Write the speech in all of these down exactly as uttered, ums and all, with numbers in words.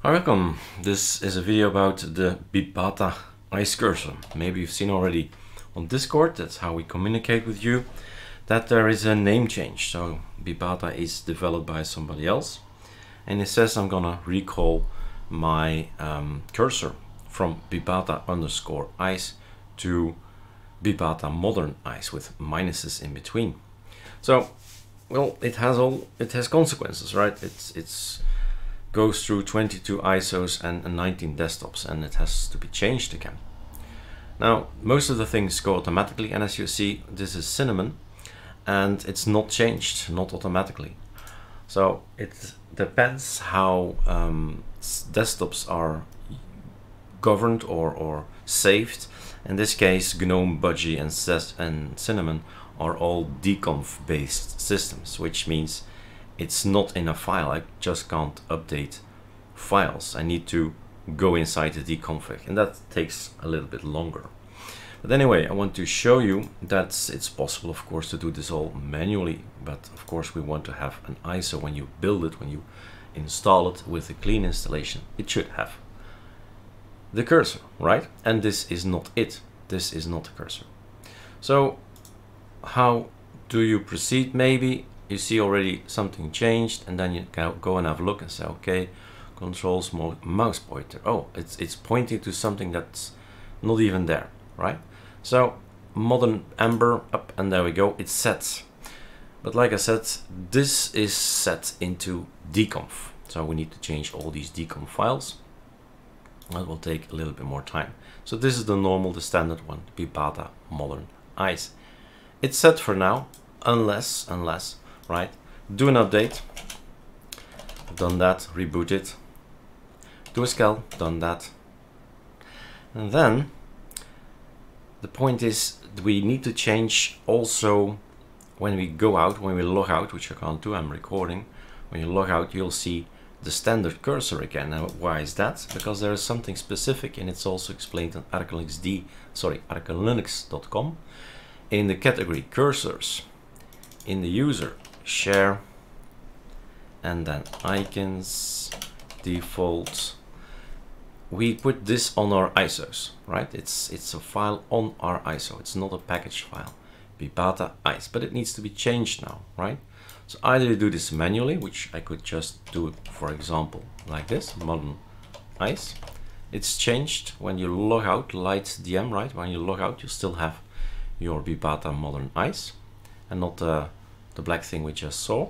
Hi, welcome. This is a video about the Bibata ice cursor. Maybe you've seen already on Discord, that's how we communicate with you, that there is a name change. So Bibata is developed by somebody else, and it says I'm gonna recall my um, cursor from Bibata underscore ice to Bibata modern ice with minuses in between. So, well, it has all it has consequences, right? It's it's goes through twenty-two I S Os and nineteen desktops, and it has to be changed again. Now, most of the things go automatically, and as you see, this is Cinnamon, and it's not changed, not automatically. So it depends how um, desktops are governed or, or saved. In this case, GNOME, Budgie, and, and Cinnamon are all dconf based systems, which means it's not in a file. I just can't update files. I need to go inside the dconfig, and that takes a little bit longer. But anyway, I want to show you that it's possible, of course, to do this all manually, but of course we want to have an I S O when you build it, when you install it with a clean installation. It should have the cursor, right? And this is not it. This is not the cursor. So how do you proceed? Maybe you see already something changed, and then you can go and have a look and say, okay, control small mouse pointer. Oh, it's it's pointing to something that's not even there, right? So modern Ember up, and there we go, it's set. But like I said, this is set into dconf, so we need to change all these dconf files. That will take a little bit more time. So this is the normal, the standard one, Bibata modern ice. It's set for now, unless unless right, do an update, done that, reboot it, do a scal, done that, and then the point is we need to change also when we go out, when we log out, which I can't do, I'm recording. When you log out, you'll see the standard cursor again. Now, why is that? Because there is something specific, and it's also explained on ArcoLinux, sorry, arco linux dot com in the category cursors, in the user share, and then icons, default. We put this on our I S Os, right? It's it's a file on our I S O. It's not a package file, Bibata ice, but it needs to be changed now, right? So either you do this manually, which I could just do, for example, like this, modern ice. It's changed when you log out, light D M, right? When you log out, you still have your Bibata modern ice, and not uh, the black thing we just saw.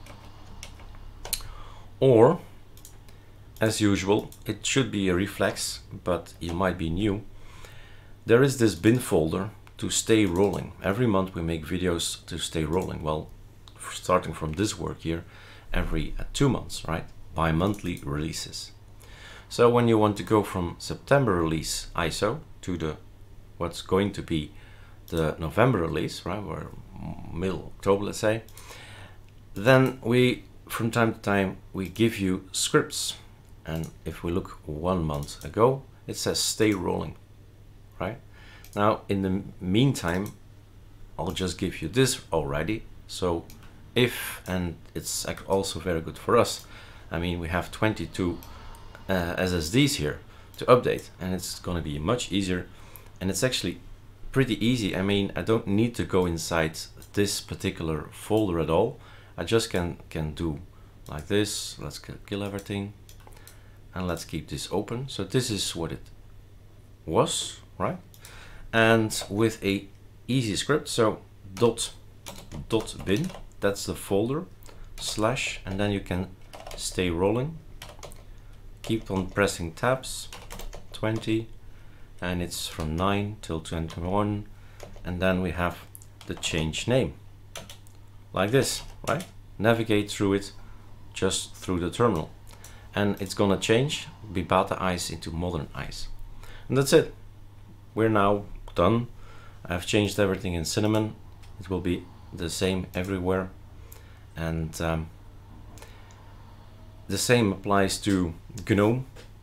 Or, as usual, it should be a reflex, but you might be new. There is this bin folder to stay rolling. Every month we make videos to stay rolling. Well, starting from this work here, every uh, two months, right? Bi-monthly releases. So when you want to go from September release I S O to the what's going to be the November release, right, or middle October, let's say, then we, from time to time, we give you scripts. And if we look one month ago, it says stay rolling, right? Now, in the meantime, I'll just give you this already. So if, and it's also very good for us, I mean, we have twenty-two uh, S S Ds here to update, and it's gonna be much easier, and it's actually pretty easy. I mean, I don't need to go inside this particular folder at all. I just can can do like this. Let's kill everything, and let's keep this open. So this is what it was, right? And with a easy script, so dot dot bin, that's the folder, slash, and then you can stay rolling. Keep on pressing tabs, twenty, and it's from nine till twenty-one, and then we have the change name, like this, right? Navigate through it just through the terminal, and it's gonna change Bibata ice into modern ice, and that's it. We're now done. I've changed everything in Cinnamon. It will be the same everywhere, and um, the same applies to GNOME,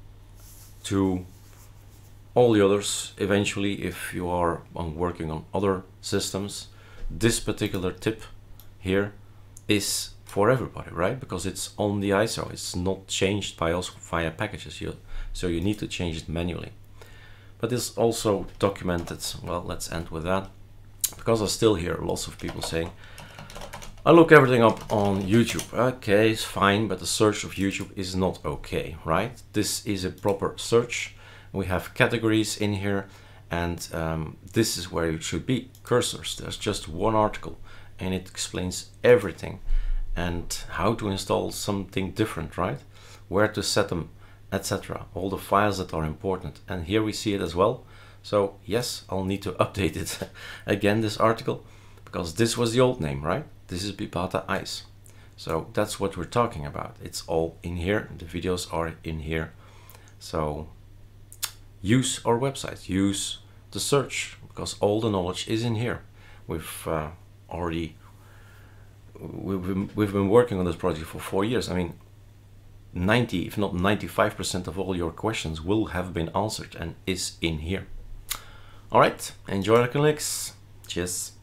to all the others eventually. If you are on working on other systems, this particular tip here is for everybody, right? Because it's on the I S O, it's not changed by us via packages, you, so you need to change it manually. But it's also documented. Well, let's end with that, because I still hear lots of people saying, I look everything up on YouTube. Okay, it's fine, but the search of YouTube is not okay, right? This is a proper search. We have categories in here, and um, this is where it should be. Cursors, there's just one article, and it explains everything and how to install something different, right? Where to set them, et cetera. All the files that are important. And here we see it as well. So yes, I'll need to update it again, this article, because this was the old name, right? This is BiBATA Ice. So that's what we're talking about. It's all in here. The videos are in here. So use our website, use the search, because all the knowledge is in here. We've uh, already, we've been, we've been working on this project for four years. I mean, ninety, if not ninety-five percent of all your questions will have been answered and is in here. All right, enjoy the clinics. Cheers.